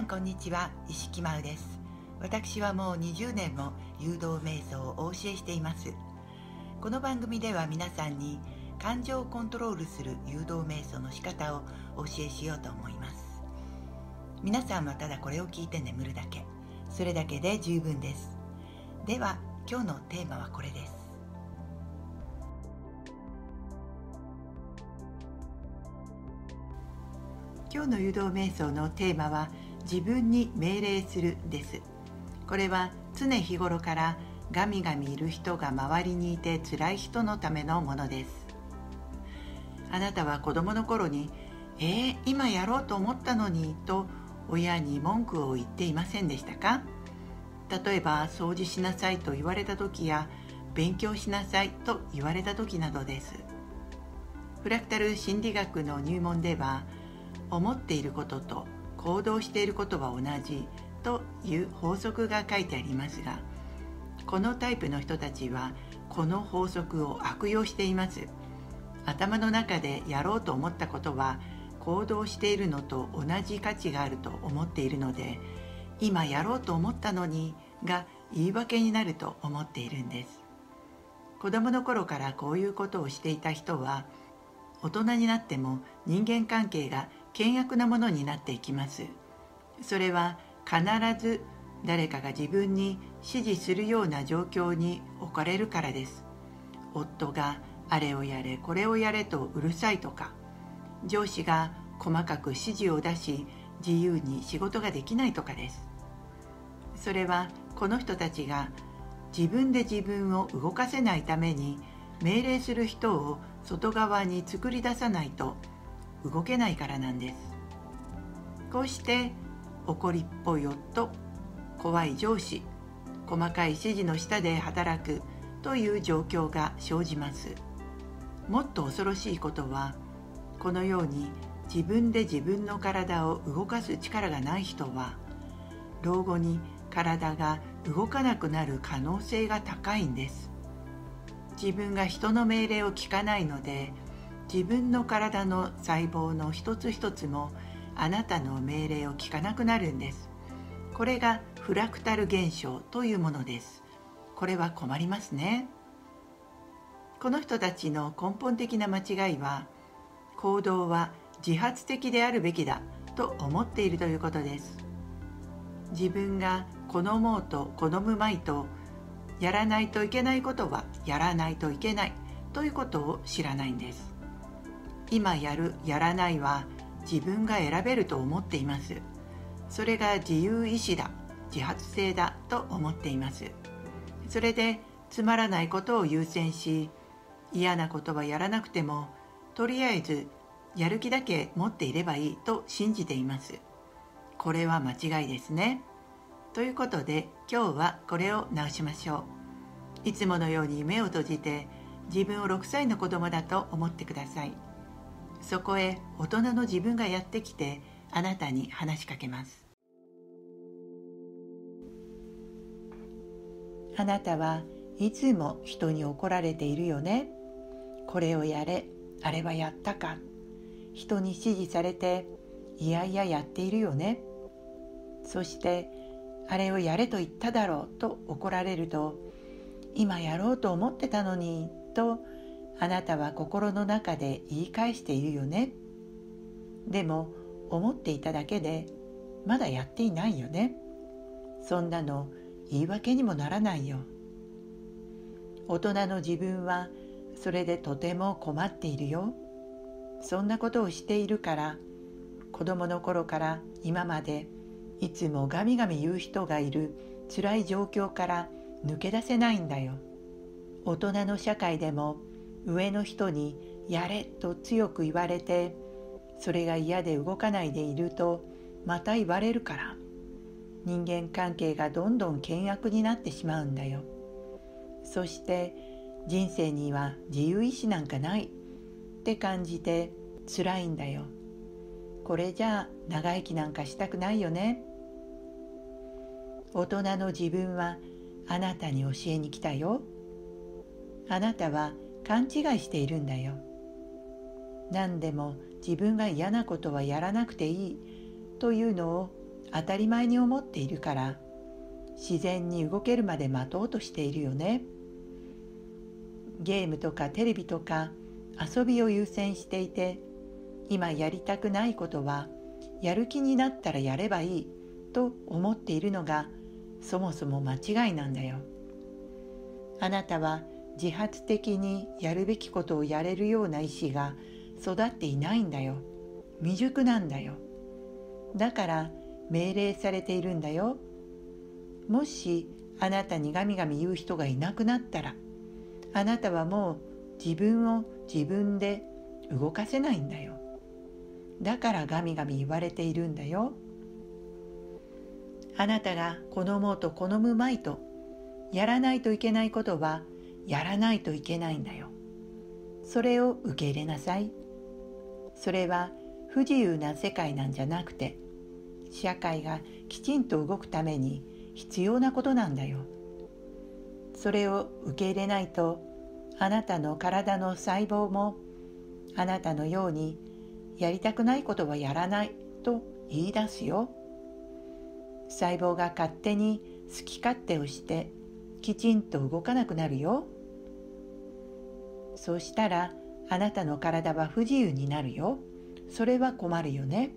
んこんにちは、石木真央です。私はもう20年も誘導瞑想をお教えしています。この番組では皆さんに感情をコントロールする誘導瞑想の仕方をお教えしようと思います。皆さんはただこれを聞いて眠るだけ、それだけで十分です。では今日のテーマはこれです。今日の誘導瞑想のテーマは自分に命令するです。これは常日頃からガミガミいる人が周りにいて辛い人のためのものです。あなたは子供の頃に今やろうと思ったのにと親に文句を言っていませんでしたか？例えば掃除しなさいと言われた時や勉強しなさいと言われた時などです。フラクタル心理学の入門では、思っていることと行動していることは同じという法則が書いてありますが、このタイプの人たちはこの法則を悪用しています。頭の中でやろうと思ったことは行動しているのと同じ価値があると思っているので、今やろうと思ったのにが言い訳になると思っているんです。子供の頃からこういうことをしていた人は、大人になっても人間関係が険悪なものになっていきます。それは必ず誰かが自分に指示するような状況に置かれるからです。夫があれをやれこれをやれとうるさいとか、上司が細かく指示を出し自由に仕事ができないとかです。それはこの人たちが自分で自分を動かせないために、命令する人を外側に作り出さないと動けないからなんです。こうして怒りっぽい夫、怖い上司、細かい指示の下で働くという状況が生じます。もっと恐ろしいことは、このように自分で自分の体を動かす力がない人は、老後に体が動かなくなる可能性が高いんです。自分が人の命令を聞かないので、自分の体の細胞の一つ一つもあなたの命令を聞かなくなるんです。これがフラクタル現象というものです。これは困りますね。この人たちの根本的な間違いは、行動は自発的であるべきだと思っているということです。自分が好もうと好むまいと、やらないといけないことはやらないといけないということを知らないんです。今やるやらないは自分が選べると思っています。それが自由意志だ、自発性だと思っています。それでつまらないことを優先し、嫌なことはやらなくてもとりあえずやる気だけ持っていればいいと信じています。これは間違いですね。ということで今日はこれを直しましょう。いつものように目を閉じて、自分を6歳の子供だと思ってください。そこへ大人の自分がやってきて、あなたに話しかけます。あなたはいつも人に怒られているよね。これをやれ、あれはやったか。人に指示されていやいややっているよね。そしてあれをやれと言っただろうと怒られると、今やろうと思ってたのにとあなたは心の中で言い返しているよね。でも思っていただけでまだやっていないよね。そんなの言い訳にもならないよ。大人の自分はそれでとても困っているよ。そんなことをしているから、子供の頃から今までいつもガミガミ言う人がいる辛い状況から抜け出せないんだよ。大人の社会でも上の人にやれと強く言われて、それが嫌で動かないでいるとまた言われるから、人間関係がどんどん険悪になってしまうんだよ。そして人生には自由意志なんかないって感じて辛いんだよ。これじゃあ長生きなんかしたくないよね。大人の自分はあなたに教えに来たよ。あなたは勘違いしているんだよ。何でも自分が嫌なことはやらなくていいというのを当たり前に思っているから、自然に動けるまで待とうとしているよね。ゲームとかテレビとか遊びを優先していて、今やりたくないことはやる気になったらやればいいと思っているのがそもそも間違いなんだよ。あなたは自発的にやるべきことをやれるような意志が育っていないんだよ。未熟なんだよ。だから命令されているんだよ。もしあなたにガミガミ言う人がいなくなったら、あなたはもう自分を自分で動かせないんだよ。だからガミガミ言われているんだよ。あなたが好もうと好むまいと、やらないといけないことはやらないといけないんだよ。それを受け入れなさい。それは不自由な世界なんじゃなくて、社会がきちんと動くために必要なことなんだよ。それを受け入れないと、あなたの体の細胞もあなたのようにやりたくないことはやらないと言い出すよ。細胞が勝手に好き勝手をしてきちんと動かなくなるよ。そうしたらあなたの体は不自由になるよ。それは困るよね。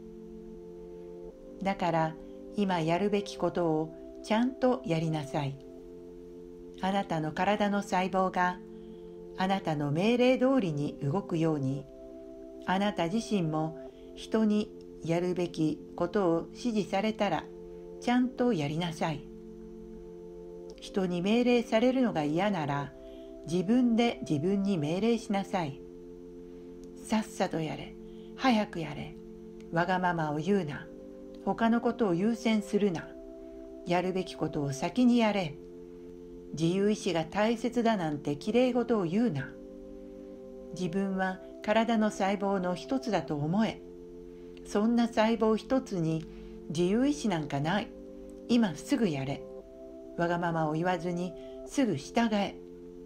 だから今やるべきことをちゃんとやりなさい。あなたの体の細胞があなたの命令通りに動くように、あなた自身も人にやるべきことを指示されたらちゃんとやりなさい。人に命令されるのが嫌なら自分で自分に命令しなさい。さっさとやれ、早くやれ、わがままを言うな、他のことを優先するな、やるべきことを先にやれ、自由意志が大切だなんてきれい事を言うな。自分は体の細胞の一つだと思え。そんな細胞一つに自由意志なんかない。今すぐやれ。わがままを言わずにすぐ従え。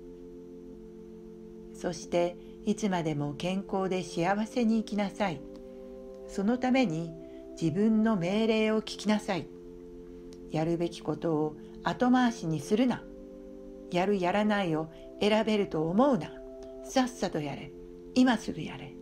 そしていつまでも健康で幸せに生きなさい。そのために自分の命令を聞きなさい。やるべきことを後回しにするな。やるやらないを選べると思うな。さっさとやれ。今すぐやれ。